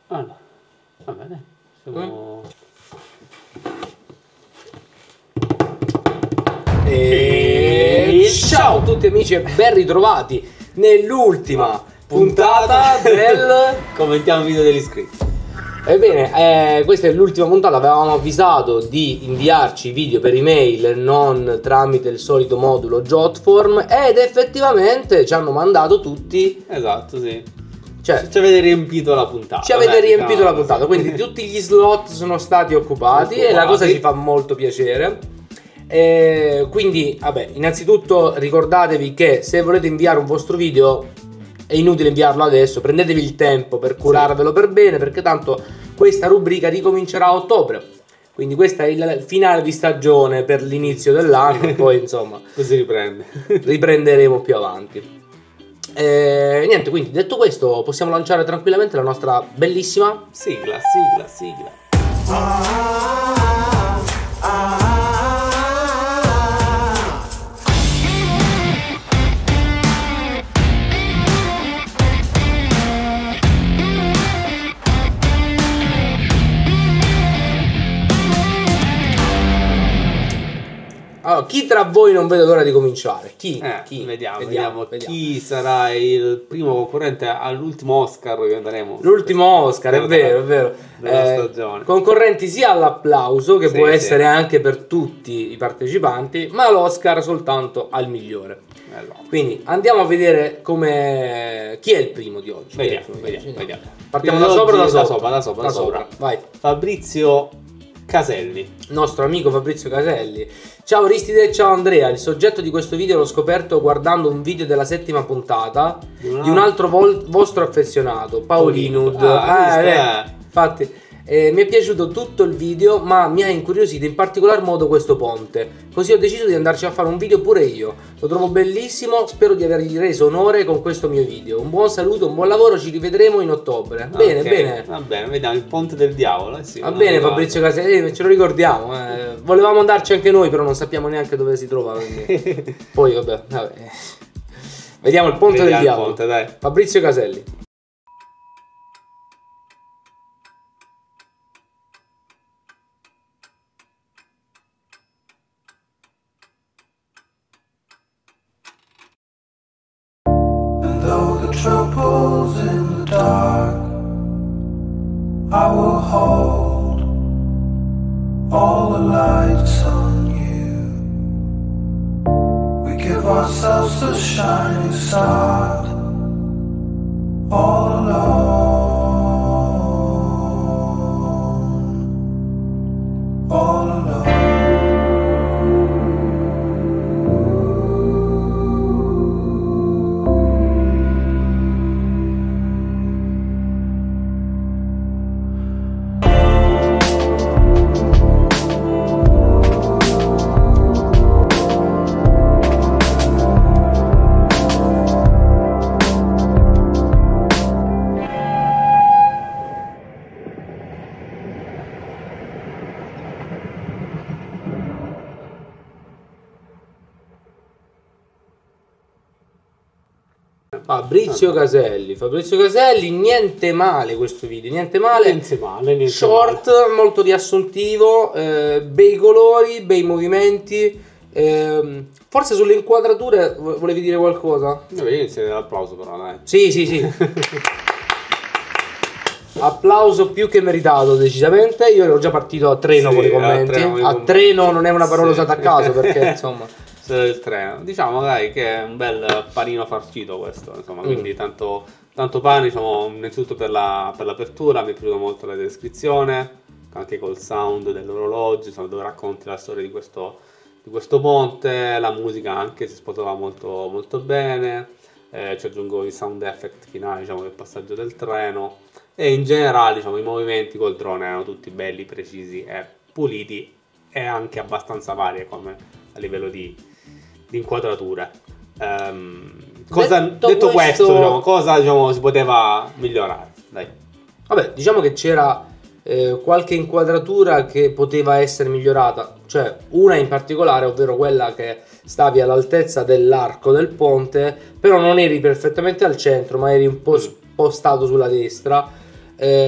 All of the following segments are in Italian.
Allora, va bene. Siamo... E ciao a tutti amici e ben ritrovati nell'ultima puntata del... Commentiamo il video degli iscritti. Ebbene, questa è l'ultima puntata, avevamo avvisato di inviarci i video per email, non tramite il solito modulo Jotform, ed effettivamente ci hanno mandato tutti. Esatto, sì. Cioè, ci avete riempito la puntata. Ci avete riempito la puntata, quindi tutti gli slot sono stati occupati e la cosa ci fa molto piacere. Quindi, vabbè, innanzitutto ricordatevi che se volete inviare un vostro video è inutile inviarlo adesso, prendetevi il tempo per curarvelo per bene, perché tanto questa rubrica ricomincerà a ottobre. Quindi questo è il finale di stagione per l'inizio dell'anno, poi insomma così riprende. Riprenderemo più avanti. Niente, quindi detto questo possiamo lanciare tranquillamente la nostra bellissima sigla. Allora, chi tra voi non vede l'ora di cominciare? Chi? Vediamo chi sarà il primo concorrente all'ultimo Oscar che daremo. L'ultimo Oscar, è vero. Della stagione. Concorrenti sia all'applauso, che può essere anche per tutti i partecipanti, ma l'Oscar soltanto al migliore. Quindi andiamo a vedere chi è il primo di oggi. Vediamo. Partiamo da sopra o da sopra? Da sopra. Vai. Fabrizio Caselli. Nostro amico Fabrizio Caselli. Ciao Aristide e ciao Andrea, il soggetto di questo video l'ho scoperto guardando un video della settima puntata di un altro vostro affezionato, Paulinud. Infatti mi è piaciuto tutto il video, ma mi ha incuriosito in particolar modo questo ponte, così ho deciso di andarci a fare un video pure io. Lo trovo bellissimo, spero di avergli reso onore con questo mio video. Un buon saluto, un buon lavoro, ci rivedremo in ottobre. Bene. Va bene, vediamo il ponte del diavolo. Sì, va bene Fabrizio Caselli, ce lo ricordiamo. Volevamo andarci anche noi, però non sappiamo neanche dove si trova. Poi vabbè. Vediamo il ponte del diavolo. Dai. Fabrizio Caselli. Troubles in the dark, I will hold all the lights on you. We give ourselves to shining stars, all alone, all alone. Fabrizio Caselli, niente male questo video, niente male. Short, molto riassuntivo, bei colori, bei movimenti. Forse sulle inquadrature volevi dire qualcosa? Inizia l'applauso però, dai. Sì. Applauso più che meritato, decisamente. Io ero già partito a treno con i commenti. A treno non è una parola usata a caso, perché insomma il treno, diciamo dai che è un bel panino farcito questo, insomma, quindi tanto pane, diciamo, innanzitutto per l'apertura mi è piaciuta molto la descrizione, anche col sound dell'orologio, insomma, dove racconti la storia di questo ponte, la musica anche si sposava molto, molto bene, ci aggiungo i sound effect finali, diciamo, del passaggio del treno, e in generale, diciamo, i movimenti col drone erano tutti belli, precisi e puliti, e anche abbastanza varie come a livello di inquadrature. Detto questo, diciamo, cosa si poteva migliorare? Dai. Vabbè, diciamo che c'era qualche inquadratura che poteva essere migliorata, cioè una in particolare, ovvero quella che stavi all'altezza dell'arco del ponte, però non eri perfettamente al centro, ma eri un po' spostato sulla destra.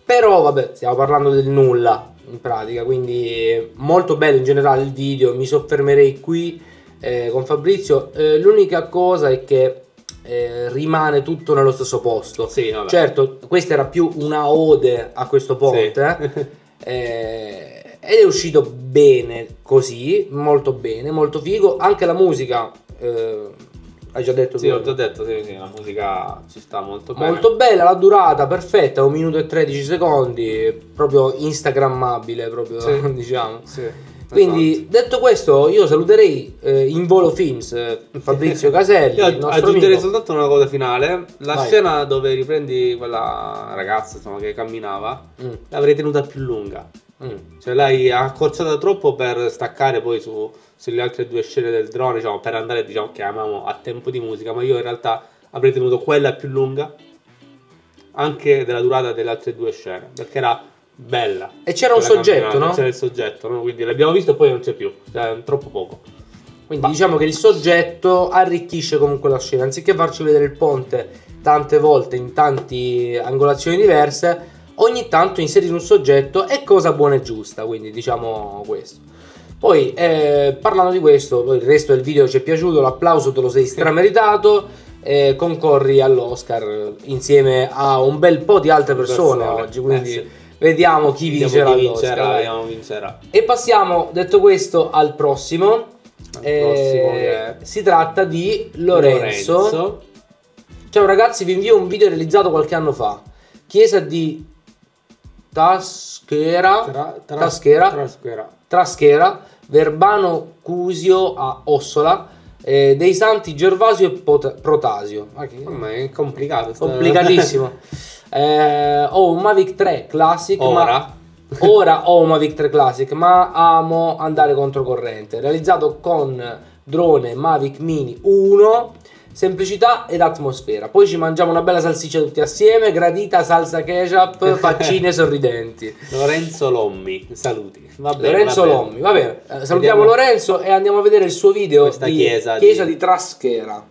Però vabbè, stiamo parlando del nulla in pratica, quindi molto bello in generale il video, mi soffermerei qui con Fabrizio. L'unica cosa è che rimane tutto nello stesso posto. Sì, vabbè. Certo, questa era più una ode a questo ponte, ed è uscito bene così, molto bene, molto figo. Anche la musica, hai già detto? Sì, ho già detto, sì, la musica ci sta molto bene. Molto bella, la durata perfetta, 1 minuto e 13 secondi, proprio instagrammabile, proprio Sì. diciamo. Sì. Quindi, detto questo, io saluterei in volo Films Fabrizio Caselli, Io il nostro aggiungerei amico. soltanto una cosa finale. La Vai. scena dove riprendi quella ragazza, insomma, che camminava, l'avrei tenuta più lunga. Cioè l'hai accorciata troppo per staccare poi sulle altre 2 scene del drone, diciamo, per andare, diciamo, chiamiamo a tempo di musica. Ma io in realtà avrei tenuto quella più lunga, anche della durata delle altre 2 scene, perché era bella. E c'era un Quella soggetto, camminata, no? C'era il soggetto, no? Quindi l'abbiamo visto e poi non c'è più, cioè troppo poco. Quindi diciamo che il soggetto arricchisce comunque la scena, anziché farci vedere il ponte tante volte in tante angolazioni diverse, ogni tanto inserire un soggetto è cosa buona e giusta, quindi diciamo questo. Poi parlando di questo, poi il resto del video ci è piaciuto, l'applauso te lo sei strameritato, concorri all'Oscar insieme a un bel po' di altre persone oggi, quindi sì. vediamo chi vincerà l'Oscar. Vediamo chi vincerà. E passiamo, detto questo, al prossimo. prossimo che- Si tratta di Lorenzo. Ciao ragazzi, vi invio un video realizzato qualche anno fa. Chiesa di Traschera, Verbano Cusio a Ossola, dei santi Gervasio e Protasio. Ma è complicato. Complicatissimo. Ho un Mavic 3 Classic. Ora? Ora ho un Mavic 3 Classic, ma amo andare controcorrente. Realizzato con drone Mavic Mini 1, semplicità ed atmosfera. Poi ci mangiamo una bella salsiccia tutti assieme, gradita, salsa ketchup, faccine sorridenti. Lorenzo Lommi, saluti. Va bene, Lorenzo va bene. Lommi, va bene. Salutiamo Vediamo Lorenzo e andiamo a vedere il suo video questa di chiesa di Traschera.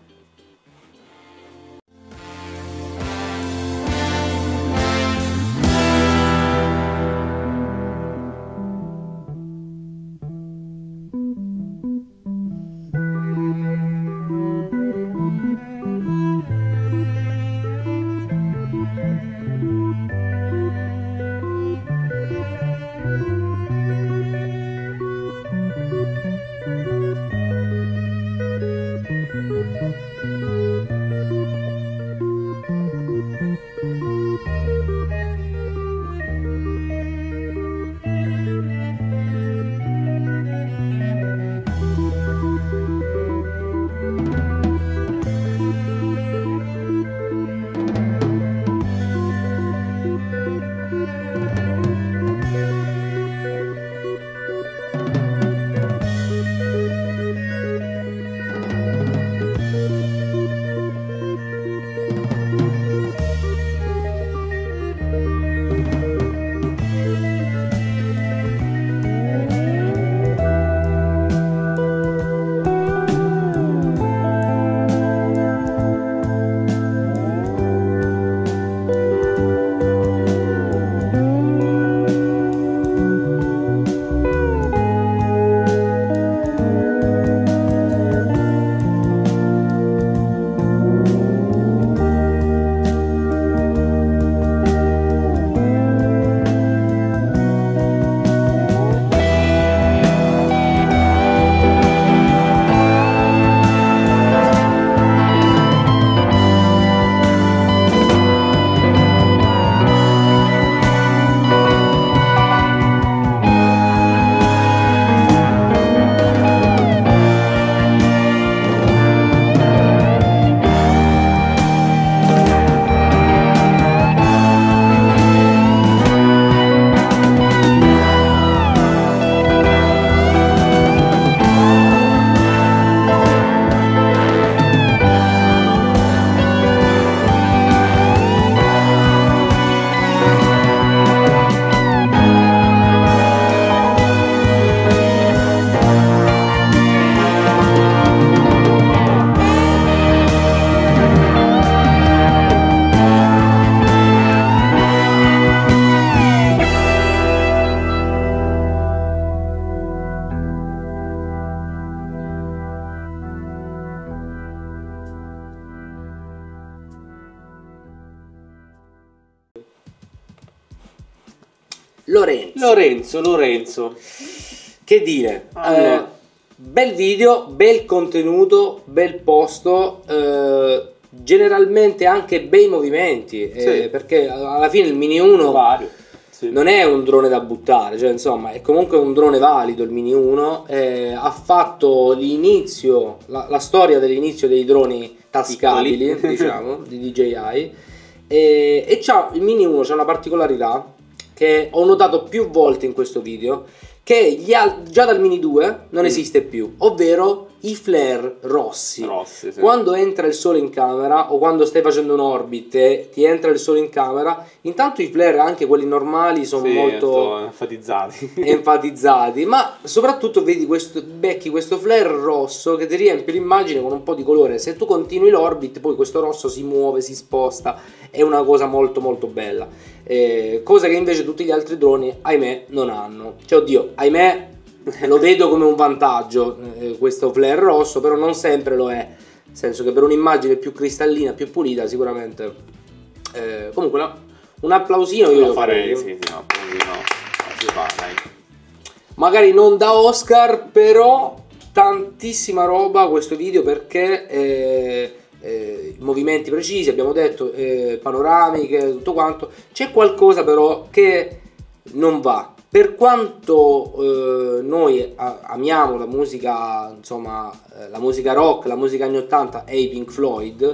Lorenzo. Che dire? Allora. Bel video, bel contenuto, bel posto, generalmente anche bei movimenti, Sì. perché alla fine il Mini 1 Vario. Sì. non è un drone da buttare, cioè insomma è comunque un drone valido il Mini 1, ha fatto l'inizio, la storia dell'inizio dei droni tascabili, Piccoli. diciamo, di DJI, e il Mini 1 c'ha una particolarità che ho notato più volte in questo video, che già dal Mini 2 non esiste più, ovvero i flare rossi. Sì. Quando entra il sole in camera o quando stai facendo un orbit e ti entra il sole in camera, intanto i flare, anche quelli normali, sono molto enfatizzati, ma soprattutto becchi questo flare rosso che ti riempie l'immagine con un po' di colore. Se tu continui l'orbit, poi questo rosso si muove, si sposta, è una cosa molto molto bella, cosa che invece tutti gli altri droni, ahimè, non hanno. Cioè, oddio, ahimè, lo vedo come un vantaggio questo flare rosso, però non sempre lo è, nel senso che per un'immagine più cristallina, più pulita, sicuramente comunque un applausino io Lo lo farei, farei. sì, un applausino. Si fa, dai. Magari non da Oscar, però tantissima roba questo video, perché movimenti precisi, abbiamo detto, panoramiche, tutto quanto. C'è qualcosa però che non va. Per quanto noi amiamo la musica, insomma, la musica rock, la musica anni 80 e i Pink Floyd,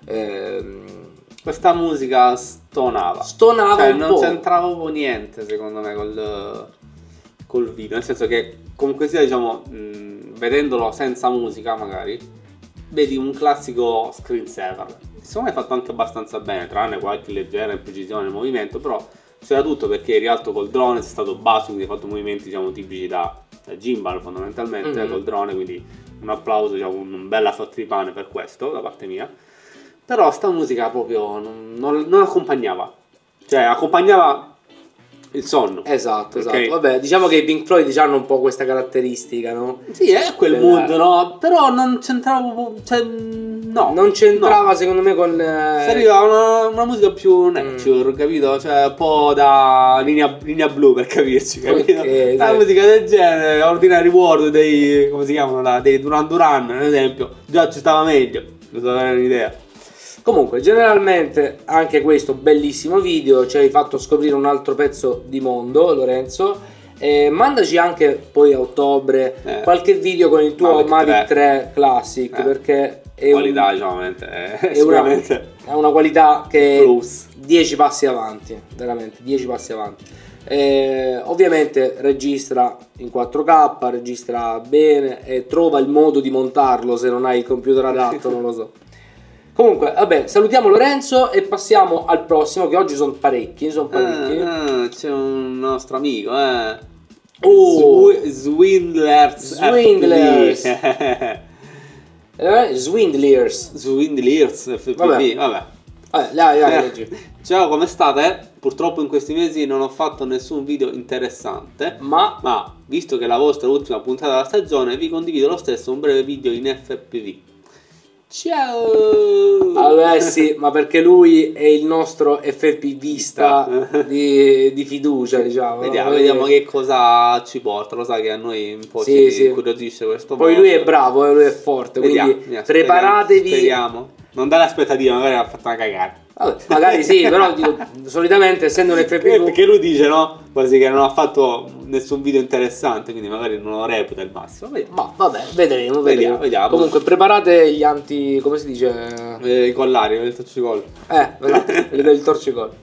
Questa musica stonava. Cioè, non c'entrava proprio niente, secondo me, col video. Nel senso che, comunque sia, diciamo, vedendolo senza musica, magari, vedi un classico screensaver. Secondo me è fatto anche abbastanza bene, tranne qualche leggera imprecisione nel movimento, però c'era tutto, perché eri alto col drone, sei stato basso, quindi hai fatto movimenti, diciamo, tipici da gimbal fondamentalmente, col drone, quindi un applauso, diciamo, un bel affetto di pane per questo da parte mia. Però sta musica proprio non accompagnava, cioè accompagnava il sonno. Esatto. Ok? Vabbè, diciamo che i Pink Floyd hanno un po' questa caratteristica, no? Sì, è quel mood, no? Però non c'entrava proprio, cioè, no. Non c'entrava, no. secondo me, con Serviva una musica più nature, capito? Cioè un po' da linea blu, per capirci, capito? Ok, La sì. musica del genere, Ordinary World dei, come si chiamano là, dei Duran Duran, ad esempio, già ci stava meglio, per avere un'idea. Comunque, generalmente anche questo bellissimo video ci hai fatto scoprire un altro pezzo di mondo, Lorenzo. Mandaci anche poi a ottobre qualche video con il tuo Mavic 3 Classic, perché è qualità, diciamo, è sicuramente è una qualità che plus. 10 passi avanti, veramente 10 passi avanti. Ovviamente registra in 4K, registra bene e trova il modo di montarlo se non hai il computer adatto, non lo so. Comunque, vabbè, salutiamo Lorenzo e passiamo al prossimo, che oggi sono parecchi. C'è un nostro amico, Oh! Swindlers. Swindlers. FPV, Vabbè. vabbè. Dai, leggi. Ciao, come state? Purtroppo in questi mesi non ho fatto nessun video interessante, ma visto che è la vostra ultima puntata della stagione, vi condivido lo stesso un breve video in FPV. Ciao! Vabbè, sì, ma perché lui è il nostro FPVista di fiducia, diciamo. Vediamo che cosa ci porta. Lo sa che a noi un po' ci incuriosisce questo. Poi lui è bravo, lui è forte, quindi preparatevi. Speriamo. Non dare aspettative, magari ha fatto una cagata. Vabbè, magari sì, però solitamente essendo un FPV, perché lui dice, no? Quasi che non ha fatto nessun video interessante, quindi magari non lo reputa il massimo. Ma vabbè, vedremo. Vediamo. Comunque preparate gli anti, come si dice? I collari, il torcicolo. Esatto, il torcicolo.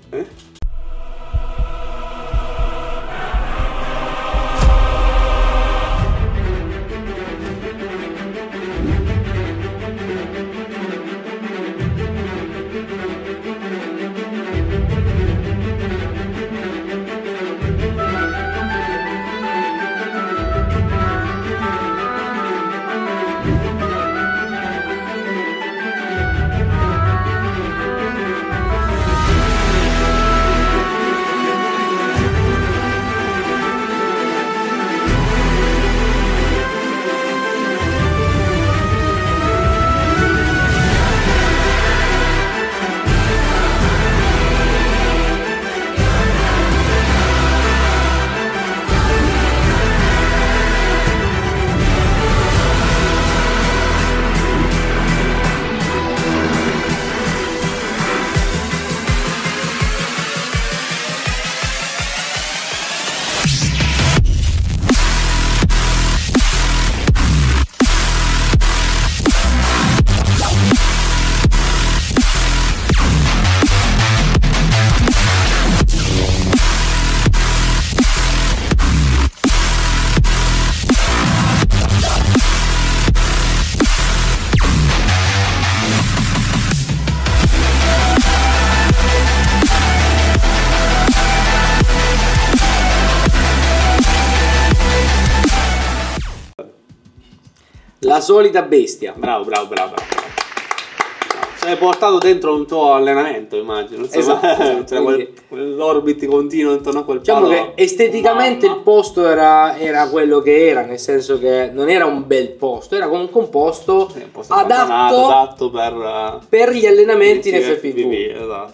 La solita bestia. Bravo. Sei portato dentro un tuo allenamento, immagino. Insomma, Esatto, cioè quell'orbit continuo intorno a quel Diciamo palo. che esteticamente il posto era quello che era, nel senso che non era un bel posto, era comunque un posto Sì, un po' adatto per gli allenamenti in sì, FPV. esatto,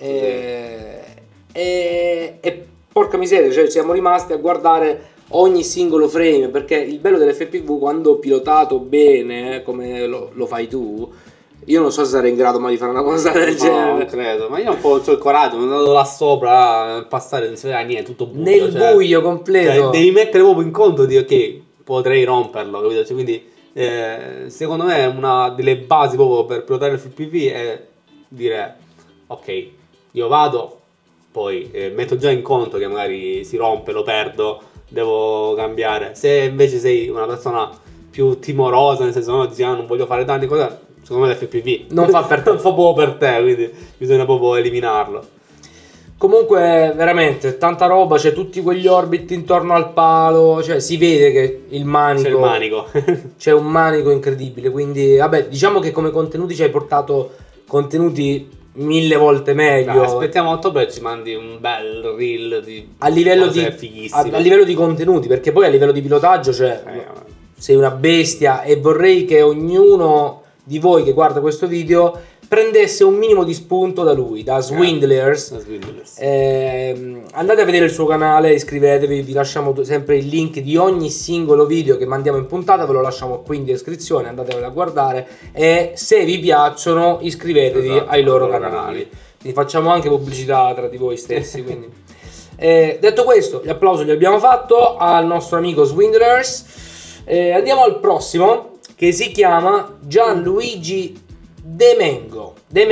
E porca miseria, cioè siamo rimasti a guardare ogni singolo frame, perché il bello dell'FPV, quando pilotato bene, come lo fai tu, io non so se sarei in grado mai di fare una cosa del No, genere. non credo, ma io un po' c'ho il coraggio, sono andato là sopra a passare, non si vede niente, tutto buio. Nel buio completo. Cioè, devi mettere proprio in conto di ok, potrei romperlo, capito? Cioè, quindi secondo me una delle basi proprio per pilotare il FPV è dire ok, io vado, poi metto già in conto che magari si rompe, lo perdo, devo cambiare. Se invece sei una persona più timorosa, nel senso no, dici non voglio fare danni, cosa, secondo me l'FPV Non fa per te. non fa proprio per te, quindi bisogna proprio eliminarlo. Comunque veramente tanta roba, c'è tutti quegli orbit intorno al palo, cioè si vede che il manico, C'è il manico. c'è un manico incredibile, quindi vabbè, diciamo che come contenuti ci hai portato contenuti 1000 volte meglio. Dai, aspettiamo a ottobre e ci mandi un bel reel di a livello cose di, fighissime. a livello di contenuti, perché poi a livello di pilotaggio, cioè, vabbè. sei una bestia, e vorrei che ognuno di voi che guarda questo video prendesse un minimo di spunto da lui, da Swindlers. Andate a vedere il suo canale, iscrivetevi, vi lasciamo sempre il link di ogni singolo video che mandiamo in puntata, ve lo lasciamo qui in descrizione, andatevelo a guardare, e se vi piacciono iscrivetevi Esatto, ai loro ai loro canali. canali. Quindi facciamo anche pubblicità tra di voi stessi, quindi. Detto questo, gli applausi li abbiamo fatto al nostro amico Swindlers. Andiamo al prossimo, che si chiama Gianluigi Demenego.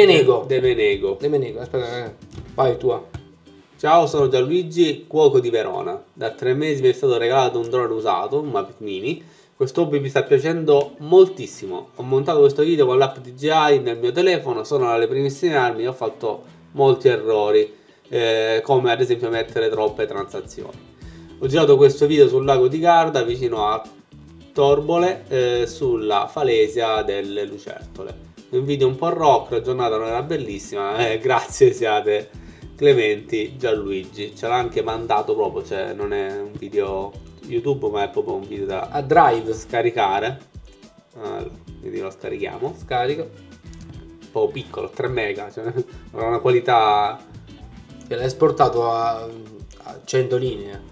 Aspetta, vai tua. Ciao, sono Gianluigi, cuoco di Verona. Da 3 mesi mi è stato regalato un drone usato, un Mavic Mini. Questo hobby mi sta piacendo moltissimo. Ho montato questo video con l'app DJI nel mio telefono, sono alle primissime armi e ho fatto molti errori, come ad esempio mettere troppe transazioni. Ho girato questo video sul lago di Garda, vicino a Torbole, sulla falesia delle lucertole. Un video un po' rock, la giornata non era bellissima, grazie, siate clementi. Gianluigi ce l'ha anche mandato proprio, cioè non è un video YouTube ma è proprio un video da A Drive. scaricare. Allora, quindi lo scarichiamo. Scarico. Un po' piccolo, 3 mega, cioè avrà una qualità. Che l'ha esportato a 100 linee.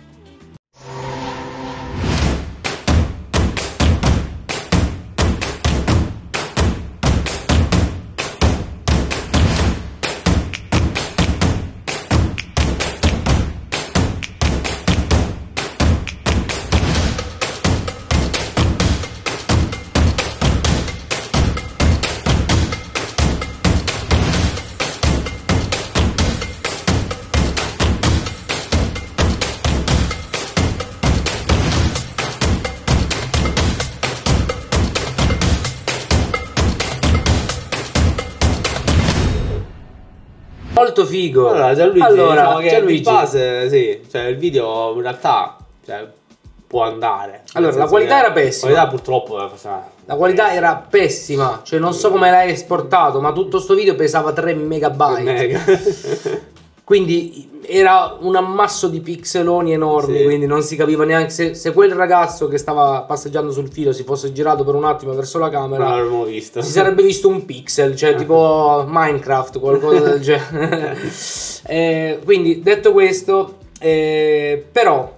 Molto figo. Allora, Gianluigi, Allora, diciamo che Gianluigi. di base, sì, cioè il video in realtà può andare. Allora, Nel la senso qualità che era pessima. La qualità purtroppo La qualità era pessima, cioè non so come l'hai esportato, ma tutto sto video pesava 3 megabyte. mega. Quindi era un ammasso di pixeloni enormi, Sì. quindi non si capiva neanche se quel ragazzo che stava passeggiando sul filo si fosse girato per un attimo verso la Non camera, l'avremmo visto. si sarebbe visto un pixel, cioè tipo Minecraft, qualcosa del genere. Quindi detto questo, però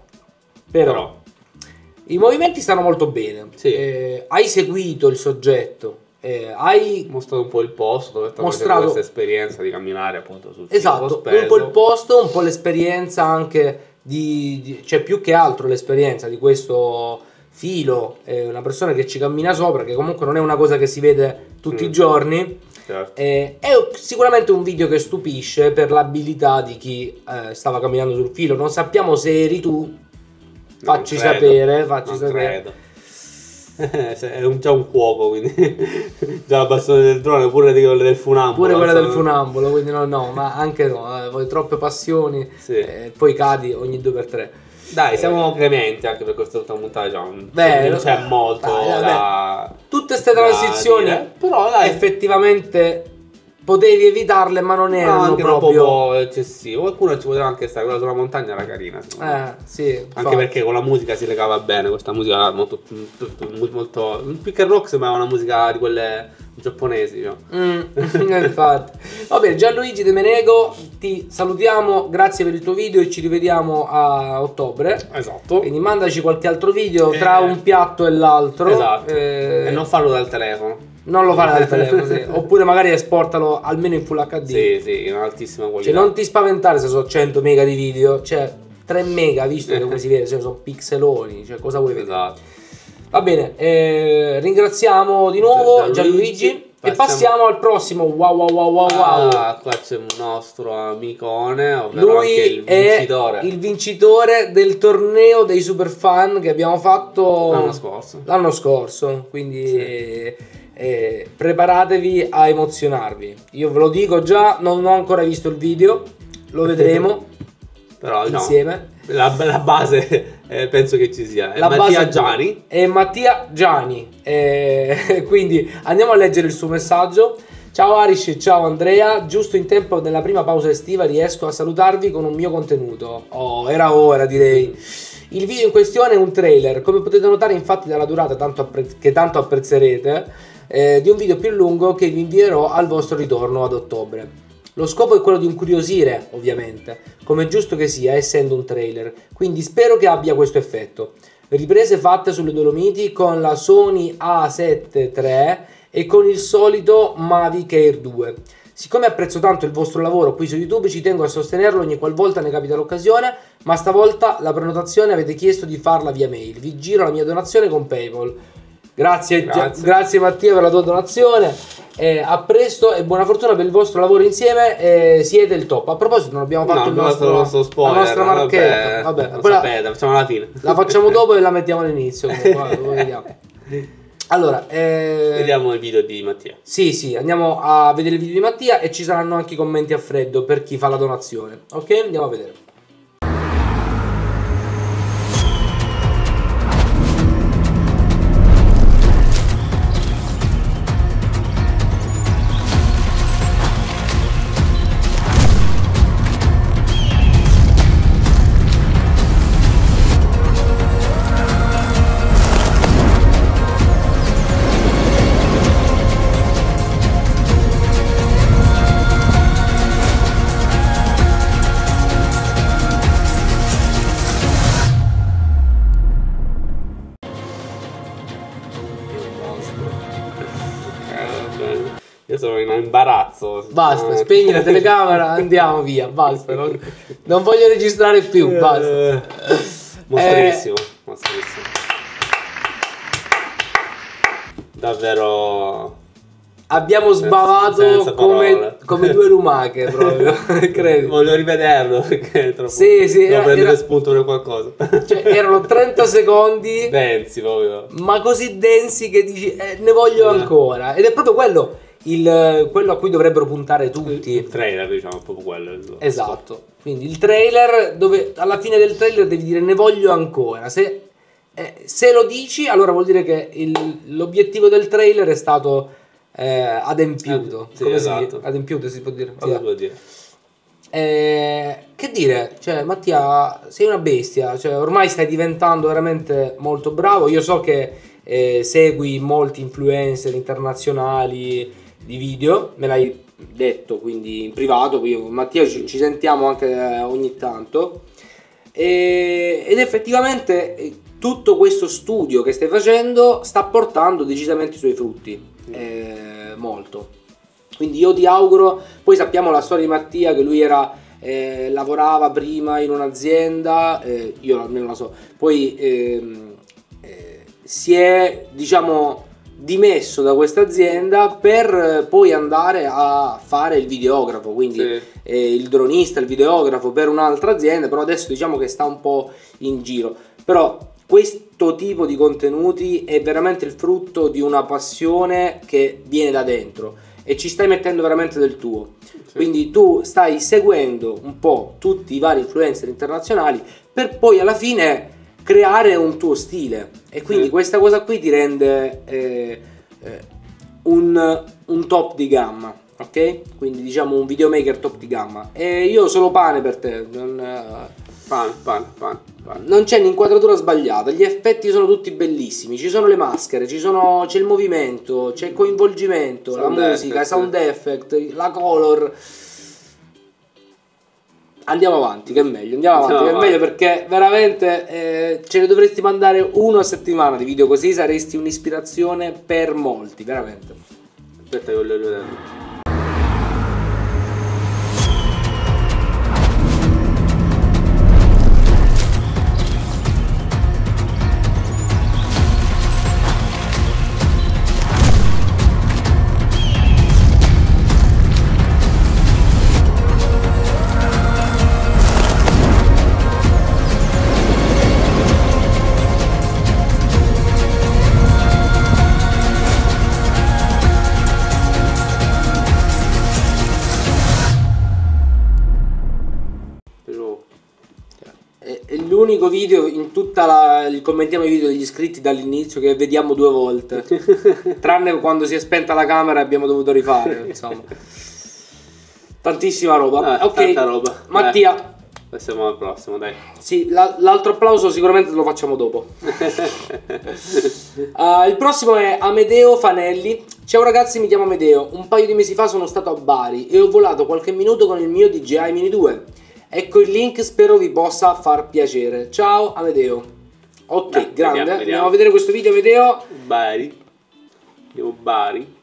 i movimenti stanno molto bene. Sì. Hai seguito il soggetto, hai mostrato un po' il posto dove stavo Mostrato- facendo questa esperienza di camminare appunto sul esatto, sospeso. un po' il posto, un po' l'esperienza anche cioè più che altro l'esperienza di questo filo, una persona che ci cammina sopra, che comunque non è una cosa che si vede tutti i giorni. Certo. È sicuramente un video che stupisce per l'abilità di chi stava camminando sul filo. Non sappiamo se eri tu, facci Non credo. sapere, facci Non sapere. credo. È già un cuoco, quindi già la passione del drone, pure di quelle del funambolo. Pure quella del insomma. funambolo, quindi no, ma anche no, vuoi troppe passioni, Sì. poi cadi ogni 2x3. Dai, siamo clementi anche per questa ultima puntata, cioè, Beh, non c'è molto da... Tutte queste transizioni dire, però dai, effettivamente potevi evitarle, ma non erano anche un proprio po' eccessivo. Qualcuno ci poteva anche stare, quella sulla montagna era carina, secondo me. sì, Anche infatti. perché con la musica si legava bene, questa musica molto più che rock, sembrava una musica di quelle giapponesi, no? Infatti. Va bene, Gianluigi De Menego, ti salutiamo, grazie per il tuo video e ci rivediamo a ottobre. Esatto. Quindi mandaci qualche altro video tra un piatto e l'altro. Esatto. E non farlo dal telefono. Non lo fare dal telefono, sì. Oppure magari esportalo almeno in Full HD. Sì, in altissima qualità. Cioè non ti spaventare se sono 100 mega di video, cioè 3 mega, visto che come si vede, cioè, sono pixeloni, cioè cosa vuoi vedere? Esatto. Va bene, ringraziamo di nuovo Gianluigi e passiamo al prossimo. Wow. Ah, qua c'è un nostro amicone, ovvero anche il Lui è vincitore il vincitore del torneo dei super fan che abbiamo fatto l'anno scorso, quindi preparatevi a emozionarvi. Io ve lo dico già, non ho ancora visto il video, lo vedremo però insieme. No, la base penso che ci sia. È La Mattia base Gianni. È Mattia Gianni. Quindi andiamo a leggere il suo messaggio. Ciao Arish, ciao Andrea. Giusto in tempo nella prima pausa estiva riesco a salutarvi con un mio contenuto. Oh, era ora, direi. Il video in questione è un trailer, come potete notare infatti dalla durata che tanto apprezzerete, di un video più lungo che vi invierò al vostro ritorno ad ottobre. Lo scopo è quello di incuriosire, ovviamente, come è giusto che sia, essendo un trailer, quindi spero che abbia questo effetto. Riprese fatte sulle Dolomiti con la Sony A7 III e con il solito Mavic Air 2. Siccome apprezzo tanto il vostro lavoro qui su YouTube, ci tengo a sostenerlo ogni qualvolta ne capita l'occasione, ma stavolta la prenotazione avete chiesto di farla via mail. Vi giro la mia donazione con PayPal. Grazie Mattia per la tua donazione. A presto e buona fortuna per il vostro lavoro insieme. Siete il top. A proposito, non abbiamo fatto il nostro spoiler, la nostra marchetta. Vabbè, sapete, facciamo alla fine. La facciamo dopo e la mettiamo all'inizio. Vediamo. Allora, vediamo il video di Mattia. Sì, andiamo a vedere il video di Mattia e ci saranno anche i commenti a freddo per chi fa la donazione. Ok, andiamo a vedere. Io sono in imbarazzo. Basta, spegni la telecamera, andiamo via, basta. Non voglio registrare più, basta. Mostrissimo. Davvero. Abbiamo sbavato come due lumache proprio, credo. Voglio rivederlo perché è troppo. Sì, devo prendere spunto per qualcosa. Cioè, erano 30 secondi densi proprio. Ma così densi che dici ne voglio ancora. Ed è proprio quello a cui dovrebbero puntare tutti. Il trailer, diciamo, proprio quello. Esatto. Quindi il trailer, dove alla fine del trailer devi dire ne voglio ancora. Se lo dici, allora vuol dire che l'obiettivo del trailer è stato adempiuto. Sì, come esatto. Adempiuto si può dire. Cosa vuol dire? Che dire, cioè Mattia, sei una bestia, cioè ormai stai diventando veramente molto bravo. Io so che segui molti influencer internazionali di video, me l'hai detto, quindi in privato, io con Mattia ci sentiamo anche ogni tanto, ed effettivamente tutto questo studio che stai facendo sta portando decisamente i suoi frutti, molto. Quindi io ti auguro, poi sappiamo la storia di Mattia, che lui lavorava prima in un'azienda, io almeno la so, poi si è, diciamo, dimesso da questa azienda per poi andare a fare il videografo, quindi il dronista, il videografo per un'altra azienda, però adesso diciamo che sta un po' in giro. Però questo tipo di contenuti è veramente il frutto di una passione che viene da dentro, e ci stai mettendo veramente del tuo. Quindi tu stai seguendo un po' tutti i vari influencer internazionali per poi alla fine creare un tuo stile, e quindi questa cosa qui ti rende un top di gamma, ok? Quindi diciamo un videomaker top di gamma. E io sono pane per te, non c'è un'inquadratura sbagliata, gli effetti sono tutti bellissimi, ci sono le maschere, c'è il movimento, c'è il coinvolgimento, la musica, sound effect, la color. Andiamo avanti, che è meglio, meglio, perché veramente ce ne dovresti mandare uno a settimana di video, così saresti un'ispirazione per molti, veramente. Aspetta che voglio vedere. È l'unico video in commentiamo i video degli iscritti dall'inizio che vediamo 2 volte, tranne quando si è spenta la camera e abbiamo dovuto rifare, insomma. Tantissima roba. Ok, tanta roba. Mattia, passiamo al prossimo, dai. Sì, l'altro applauso sicuramente lo facciamo dopo. Il prossimo è Amedeo Fanelli. Ciao ragazzi, mi chiamo Amedeo. Un paio di mesi fa sono stato a Bari e ho volato qualche minuto con il mio DJI Mini 2. Ecco il link, spero vi possa far piacere. Ciao Amedeo. Ok, grande. Vediamo. Andiamo a vedere questo video, Amedeo. Bari. Andiamo Bari.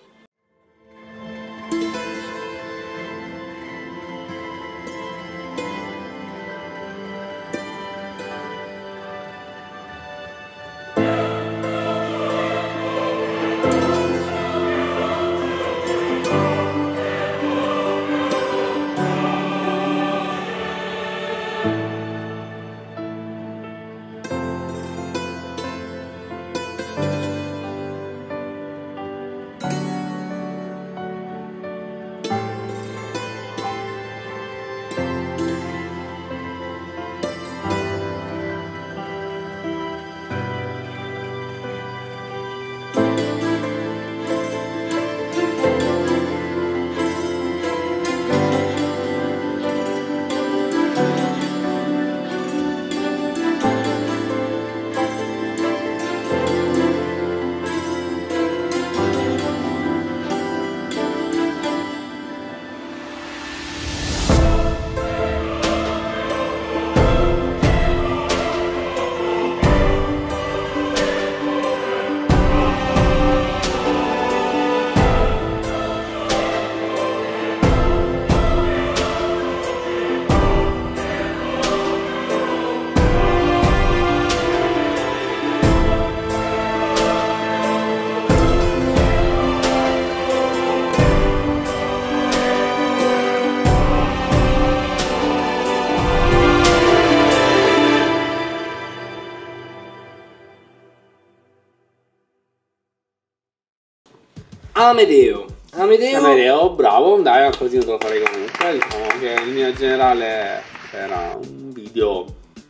Amedeo, bravo, dai, così te lo farei comunque. Diciamo che in linea generale era un video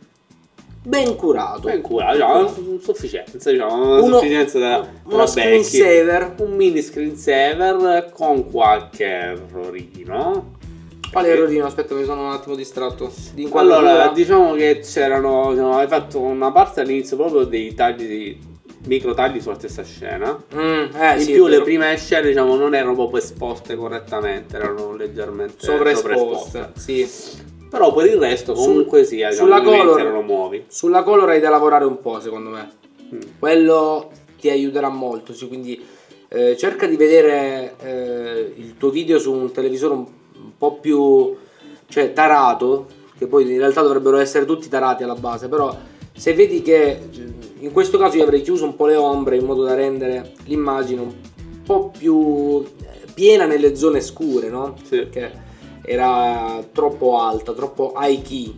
ben curato, diciamo, sufficienza, diciamo, sufficienza uno screensaver, un mini screensaver con qualche errorino. Quale errorino? Aspetta, mi sono un attimo distratto. Allora, diciamo che c'erano, hai fatto una parte all'inizio proprio dei tagli micro tagli sulla stessa scena. In sì, più le prime scene, diciamo, non erano proprio esposte correttamente, erano leggermente sovraesposte. Sì. Però per il resto comunque sia, sulla color erano nuovi. Sulla color hai da lavorare un po', secondo me. Quello ti aiuterà molto, quindi cerca di vedere il tuo video su un televisore un po' più, cioè, tarato, che poi in realtà dovrebbero essere tutti tarati alla base, però se vedi che in questo caso io avrei chiuso un po' le ombre in modo da rendere l'immagine un po' più piena nelle zone scure, no? Sì. Perché era troppo alta, troppo high key.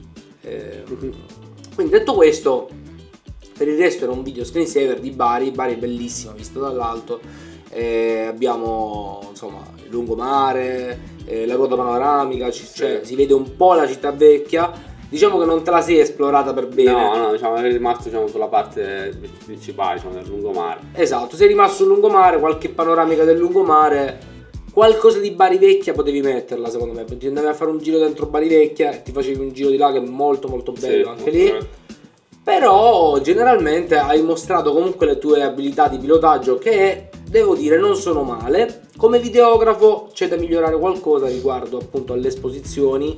Quindi detto questo, per il resto era un video screensaver di Bari è bellissimo visto dall'alto, abbiamo insomma il lungomare, la ruota panoramica, cioè si vede un po' la città vecchia. Diciamo che non te la sei esplorata per bene. No, diciamo, è rimasto diciamo, sulla parte principale, diciamo, del lungomare. Esatto, sei rimasto sul lungomare, qualche panoramica del lungomare, qualcosa di Bari Vecchia potevi metterla secondo me, perché andavi a fare un giro dentro Bari Vecchia e ti facevi un giro di là che è molto molto bello, Sì, anche lì. corretto. Però generalmente hai mostrato comunque le tue abilità di pilotaggio che devo dire non sono male. Come videografo c'è da migliorare qualcosa riguardo appunto alle esposizioni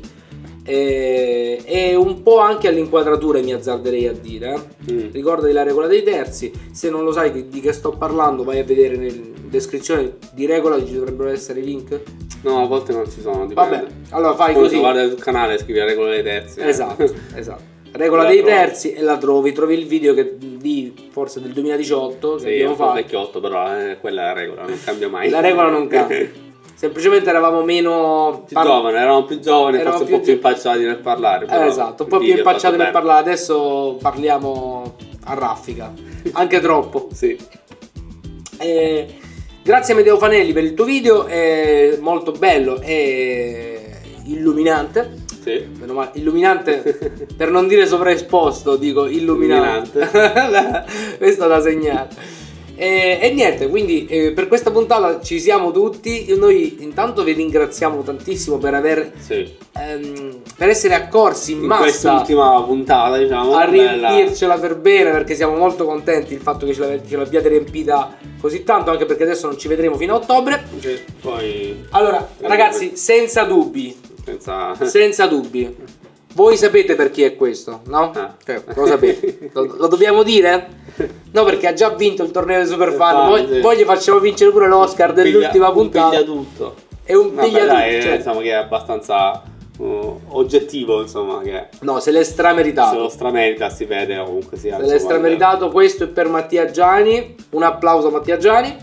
e un po' anche alle inquadrature, mi azzarderei a dire. Ricordati la regola dei terzi, se non lo sai di che sto parlando vai a vedere nella descrizione di regola, ci dovrebbero essere i link. No, a volte non ci sono, dipende. Vabbè, allora fai Poi così. guarda sul canale e scrivi la regola dei terzi. Esatto, esatto. Regola La dei trovi. terzi e la trovi il video che forse del 2018 che Sì, abbiamo è un po' fatto. vecchiotto, però quella è la regola, non cambia mai. La regola non cambia. Semplicemente eravamo meno eravamo più giovani, Eravamo forse un po' più più impacciati nel parlare. Però esatto, un po' il più video è fatto impacciati nel bene. parlare. Adesso parliamo a raffica, anche troppo. Sì. Grazie a Medeo Fanelli per il tuo video, è molto bello e illuminante. Sì. Meno male, illuminante per non dire sovraesposto, dico illuminante. Questo da segnare. E niente, quindi per questa puntata ci siamo tutti. Noi intanto vi ringraziamo tantissimo per aver Sì. per essere accorsi in In massa quest'ultima puntata, diciamo, a bella. riempircela per bene, perché siamo molto contenti il fatto che ce l'abbiate riempita così tanto, anche perché adesso non ci vedremo fino a ottobre. Sì, poi Allora, ragazzi, senza dubbi, senza dubbi, voi sapete per chi è questo, no? Cioè, lo sapete. Lo dobbiamo dire? No, perché ha già vinto il torneo del Superfan. Sì. Poi gli facciamo vincere pure l'Oscar dell'ultima puntata. Piglia tutto. È un Vabbè, piglia dai, tutto, cioè. diciamo che è abbastanza oggettivo, insomma, che No, se l'è se strameritato. lo stramerita si vede comunque sia. Se l'è strameritato. Questo è per Mattia Giani. Un applauso a Mattia Giani.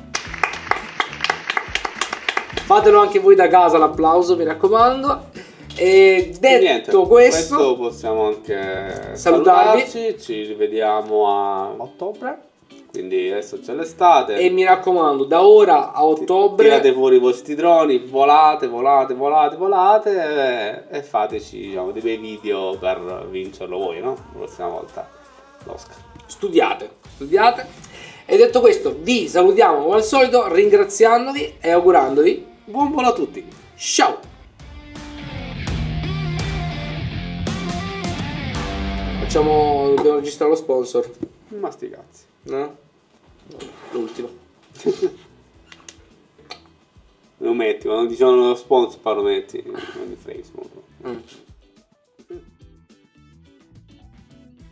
Fatelo anche voi da casa l'applauso, mi raccomando. E detto Niente, questo, possiamo anche salutarvi. salutarci. Ci rivediamo a ottobre. Quindi adesso c'è l'estate. e mi raccomando, da ora a ottobre Tirate fuori i vostri droni, volate e fateci, diciamo, dei bei video per vincerlo voi, no? La prossima volta l'Oscar. studiate. E detto questo, vi salutiamo come al solito, ringraziandovi e augurandovi Buon volo a tutti! ciao. Dobbiamo registrare lo sponsor, Ma sti cazzi. no? L'ultimo. Lo metti, quando dicevano lo sponsor, poi lo metti. Non mi frega, insomma.